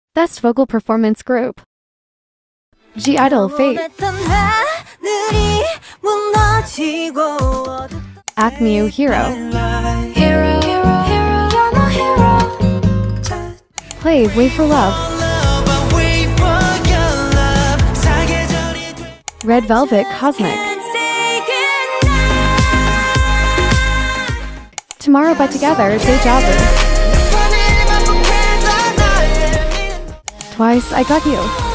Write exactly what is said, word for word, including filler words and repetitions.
Best Vocal Performance Group. G-Idol Fate. Acme Hero. Hero, hero, hero, you're my hero. Play Wait for Love. Red Velvet Cosmic. Tomorrow But Together Deja Vu. Twice I Got You.